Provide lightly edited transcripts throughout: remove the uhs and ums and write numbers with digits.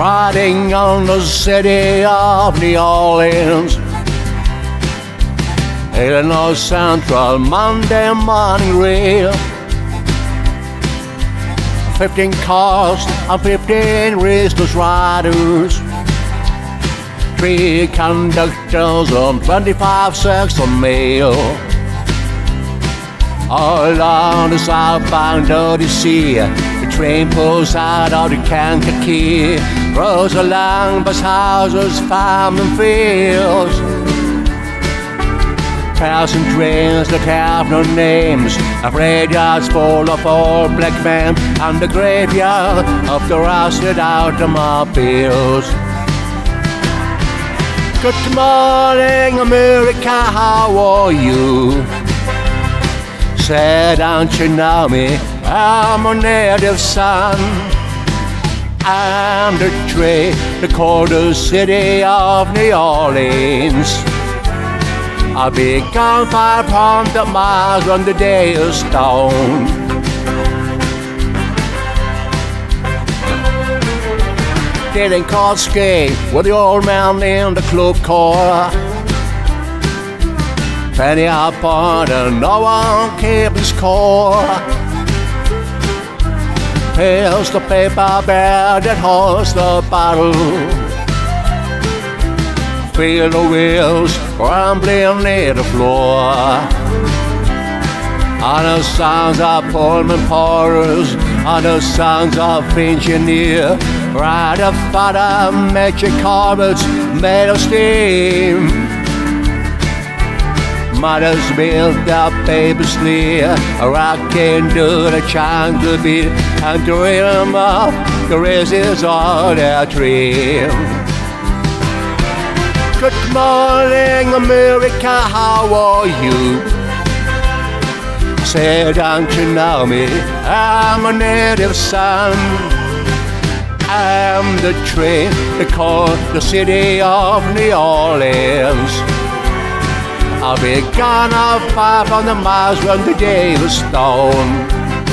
riding on the city of New Orleans. Illinois Central Monday morning rail. 15 cars and 15 restless riders. 3 conductors and 25 sets of mail. All along the southbound Odyssey, the train pulls out of the Kankakee, rolls along past houses, farms and fields, passing trains that have no names, a graveyards full of old black men, and the graveyard of the rusted automobiles. Good morning, America, how are you? Say, don't you know me? I'm a native son. I'm the train that called the city of New Orleans. I'll be gone 500 miles on the day of stone. Getting caught skate with the old man in the club car. Penny up on and no one keeps score. Here's the paper bag that holds the bottle. Feel the wheels rumbling near the floor. And the sounds of Pullman porters, and the sounds of engineer, right up for the magic carpets made of steam. Mothers built up baby sleep, rocking to the jungle beat, and dream of the races of their dream. Good morning, America, how are you? Say, don't you know me? I'm a native son. I'm the train they call the city of New Orleans. I'll be gone off 500 miles when the day was stone.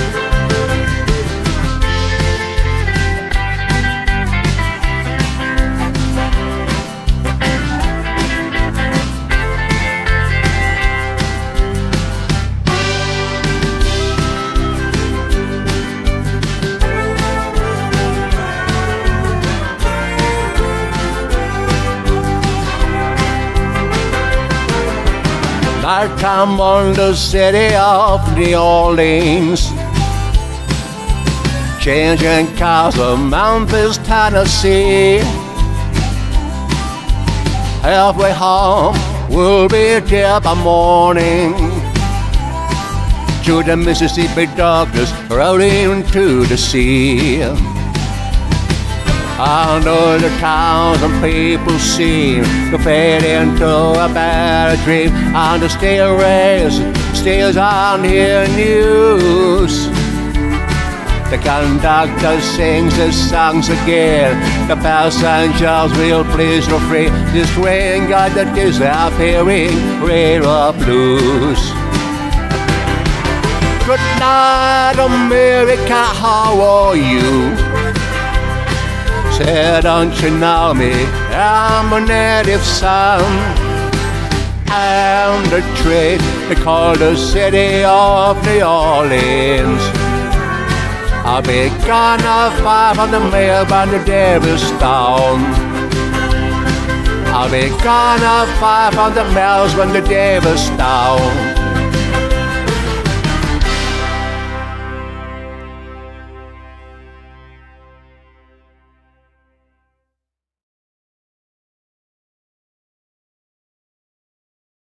I come on the city of New Orleans, changing cars of Memphis, Tennessee. Halfway home, we'll be there by morning, to the Mississippi darkness rolling to the sea. I know the towns and people seem to fade into a bad dream, and the steel race steals on here news. The conductor sings his songs again, the passengers will please no free. This train got the disappearing railroad blues. Good night, America, how are you? Say, don't you know me? I'm a native son. I'm the train they call the city of New Orleans. I'll be gone off 500 miles by the devil's stone. I'll be gone off 500 miles when the devil's stone.